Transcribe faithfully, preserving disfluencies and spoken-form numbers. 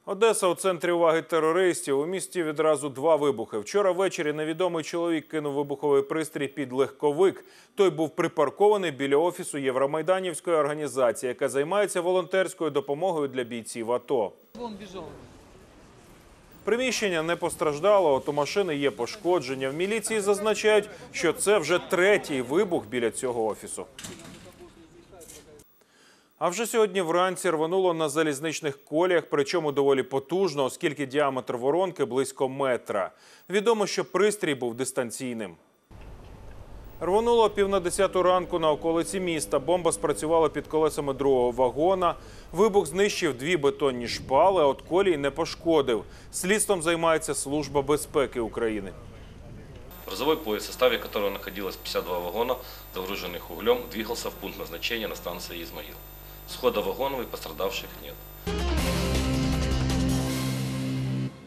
Одеса у центрі уваги терористів. У місті відразу два вибухи. Вчора ввечері невідомий чоловік кинув вибуховий пристрій під легковик. Той був припаркований біля офісу Євромайданівської організації, яка займається волонтерською допомогою для бійців АТО. Приміщення не постраждало, от у машини є пошкодження. В міліції зазначають, що це вже третій вибух біля цього офісу. А вже сьогодні вранці рвануло на залізничних коліях, причому доволі потужно, оскільки діаметр воронки близько метра. Відомо, що пристрій був дистанційним. Рвануло о пів на десяту ранку на околиці міста. Бомба спрацювала під колесами другого вагона. Вибух знищив дві бетонні шпали, а от колій не пошкодив. Слідством займається Служба безпеки України. Грузовой поезд, в составе которого находилось пятьдесят два вагона, загруженных углем, двигался в пункт назначения на станции Измаил. С хода вагонов и пострадавших нет.